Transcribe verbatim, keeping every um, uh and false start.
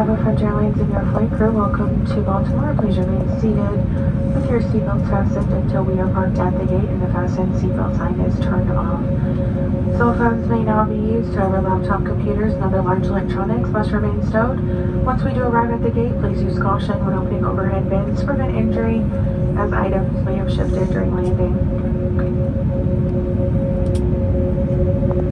Bravo French Airlines and your flight crew, welcome to Baltimore. Please remain seated with your seatbelts fastened until we are parked at the gate and the fasten seatbelt sign is turned off. Cell phones may now be used. However, laptop computers and other large electronics must remain stowed. Once we do arrive at the gate, please use caution when opening overhead bins to prevent injury, as items may have shifted during landing.